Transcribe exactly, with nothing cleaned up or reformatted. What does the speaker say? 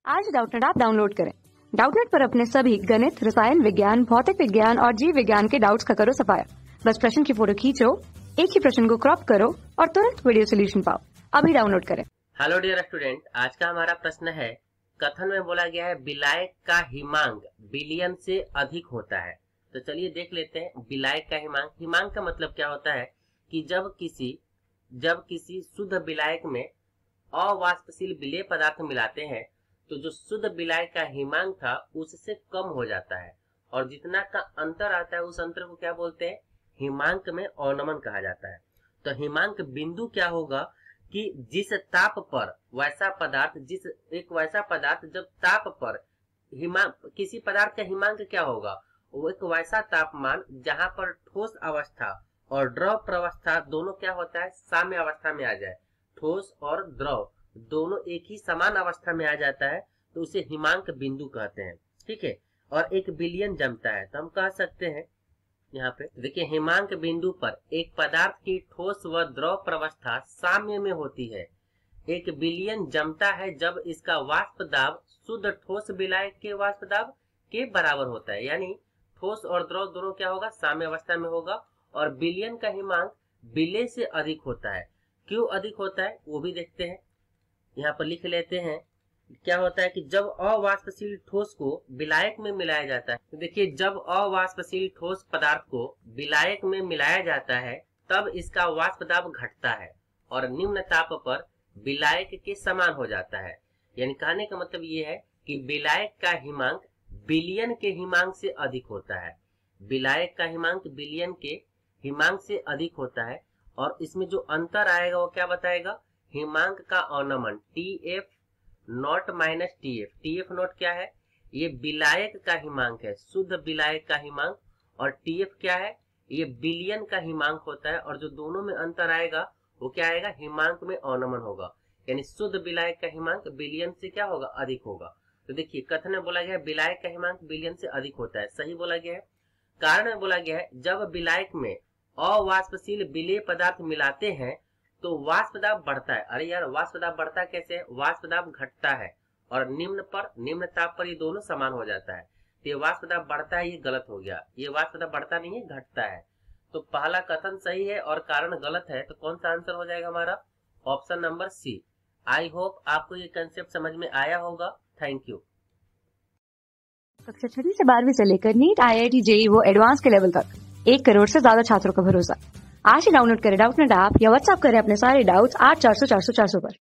आज Doubtnut app download करें। Doubtnut पर अपने सभी गणित, रसायन विज्ञान, भौतिक विज्ञान और जीव विज्ञान के डाउट्स का करो सफाया। बस प्रश्न की फोटो खींचो, एक ही प्रश्न को क्रॉप करो और तुरंत वीडियो सोल्यूशन पाओ। अभी डाउनलोड करें। हेलो डियर स्टूडेंट, आज का हमारा प्रश्न है, कथन में बोला गया है विलायक का हिमांक बिलियन से अधिक होता है। तो चलिए देख लेते हैं विलायक का हिमांक। हिमांक का मतलब क्या होता है कि जब किसी जब किसी शुद्ध विलायक में अवाष्पशील विलेय पदार्थ मिलाते हैं तो जो शुद्ध विलायक का हिमांक था उससे कम हो जाता है और जितना का अंतर आता है उस अंतर को क्या बोलते हैं, हिमांक में अवनमन कहा जाता है। तो हिमांक बिंदु क्या होगा कि जिस ताप पर वैसा पदार्थ जिस एक वैसा पदार्थ जब ताप पर हिमांक किसी पदार्थ का हिमांक क्या होगा, वो एक वैसा तापमान जहां पर ठोस अवस्था और द्रव प्रवस्था दोनों क्या होता है, साम्य अवस्था में आ जाए। ठोस और द्रव दोनों एक ही समान अवस्था में आ जाता है तो उसे हिमांक बिंदु कहते हैं। ठीक है, और एक बिलियन जमता है तो हम कह सकते हैं यहाँ पे देखिए, हिमांक बिंदु पर एक पदार्थ की ठोस व द्रव प्रवस्था साम्य में होती है। एक बिलियन जमता है जब इसका वाष्प दाब शुद्ध ठोस विलायक के वाष्प दाब के बराबर होता है, यानी ठोस और द्रव दोनों क्या होगा, साम्य अवस्था में होगा। और बिलियन का हिमांक विलेय से अधिक होता है। क्यों अधिक होता है वो भी देखते हैं, यहाँ पर लिख लेते हैं। क्या होता है कि जब अवाष्पशील ठोस को विलायक में मिलाया जाता है, तो देखिए जब अवाष्पशील ठोस पदार्थ को विलायक में मिलाया जाता है तब इसका वाष्प दाब घटता है और निम्न ताप पर विलायक के समान हो जाता है। यानी कहने का मतलब ये है कि विलायक का हिमांक बिलियन के हिमांक से अधिक होता है। विलायक का हिमांक बिलियन के हिमांक से अधिक होता है और इसमें जो अंतर आएगा वो क्या बताएगा, हिमांक का अवनमन T F naught minus T F. T F naught क्या है, ये विलायक का हिमांक है, शुद्ध विलायक का हिमांक। और टी एफ क्या है, ये बिलियन का हिमांक होता है और जो दोनों में अंतर आएगा वो क्या आएगा, हिमांक में अवनमन होगा। यानी शुद्ध विलायक का हिमांक बिलियन से क्या होगा, अधिक होगा। तो देखिए कथन में बोला गया है विलायक का हिमांक बिलियन से अधिक होता है, सही बोला गया है। कारण में बोला गया है जब विलायक में अवाष्पशील विलेय पदार्थ मिलाते हैं तो वाष्प दाब बढ़ता है। अरे यार, वाष्प दाब बढ़ता कैसे है, वाष्प दाब घटता है और निम्न पर निम्न ताप पर ये दोनों समान हो जाता है। तो ये वाष्प दाब बढ़ता है, ये गलत हो गया। ये वाष्प दाब बढ़ता नहीं है, घटता है। तो पहला कथन सही है और कारण गलत है, तो कौन सा आंसर हो जाएगा हमारा, option number C. I hope आपको ये कंसेप्ट समझ में आया होगा। Thank you. कक्षा छठी से बारहवीं से लेकर NEET, I I T, JEE वो एडवांस के लेवल तक एक करोड़ से ज्यादा छात्रों का भरोसा। आज ही डाउनलोड करें डाउटनेट ऐप या व्हाट्सएप करें अपने सारे डाउट्स आठ चार सौ चार सौ चार सौ पर।